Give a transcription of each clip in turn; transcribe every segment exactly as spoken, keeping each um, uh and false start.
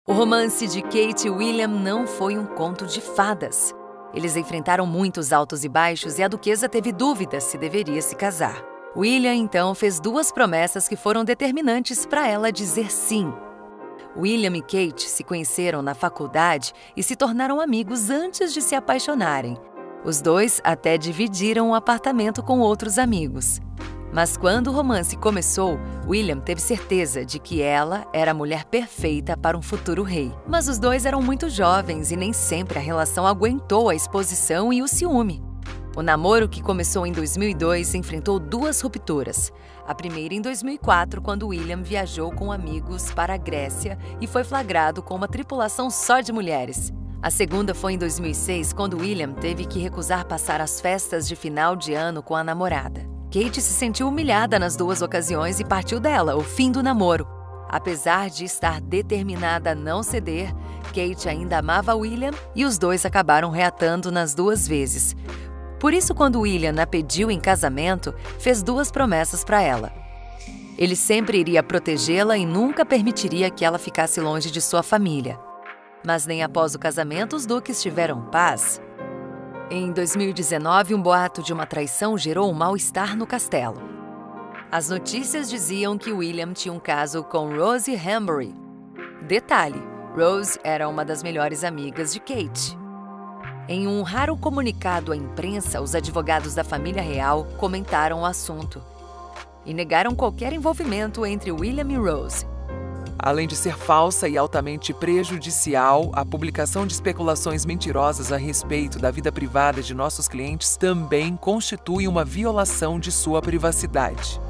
O romance de Kate e William não foi um conto de fadas. Eles enfrentaram muitos altos e baixos e a duquesa teve dúvidas se deveria se casar. William, então, fez duas promessas que foram determinantes para ela dizer sim. William e Kate se conheceram na faculdade e se tornaram amigos antes de se apaixonarem. Os dois até dividiram um apartamento com outros amigos. Mas quando o romance começou, William teve certeza de que ela era a mulher perfeita para um futuro rei. Mas os dois eram muito jovens e nem sempre a relação aguentou a exposição e o ciúme. O namoro, que começou em dois mil e dois, enfrentou duas rupturas. A primeira em dois mil e quatro, quando William viajou com amigos para a Grécia e foi flagrado com uma tripulação só de mulheres. A segunda foi em dois mil e seis, quando William teve que recusar passar as festas de final de ano com a namorada. Kate se sentiu humilhada nas duas ocasiões e partiu dela, o fim do namoro. Apesar de estar determinada a não ceder, Kate ainda amava William e os dois acabaram reatando nas duas vezes. Por isso, quando William a pediu em casamento, fez duas promessas para ela. Ele sempre iria protegê-la e nunca permitiria que ela ficasse longe de sua família. Mas nem após o casamento os duques tiveram paz. Em dois mil e dezenove, um boato de uma traição gerou um mal-estar no castelo. As notícias diziam que William tinha um caso com Rose Hambury. Detalhe, Rose era uma das melhores amigas de Kate. Em um raro comunicado à imprensa, os advogados da família real comentaram o assunto e negaram qualquer envolvimento entre William e Rose. Além de ser falsa e altamente prejudicial, a publicação de especulações mentirosas a respeito da vida privada de nossos clientes também constitui uma violação de sua privacidade.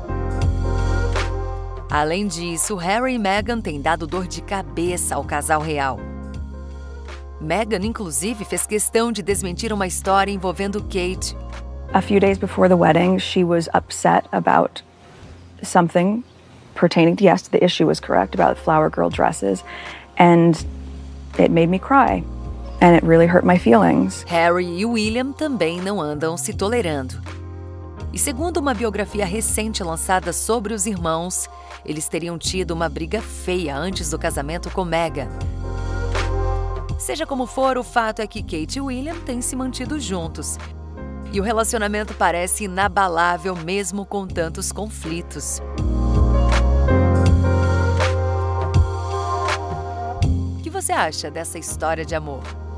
Além disso, Harry e Meghan têm dado dor de cabeça ao casal real. Meghan, inclusive, fez questão de desmentir uma história envolvendo Kate. A few days before the wedding, she was upset about something pertaining to, yes, the issue was correct about flower girl dresses, and it made me cry, and it really hurt my feelings. Harry e William também não andam se tolerando. E segundo uma biografia recente lançada sobre os irmãos, eles teriam tido uma briga feia antes do casamento com Meghan. Seja como for, o fato é que Kate e William têm se mantido juntos. E o relacionamento parece inabalável mesmo com tantos conflitos. O que você acha dessa história de amor?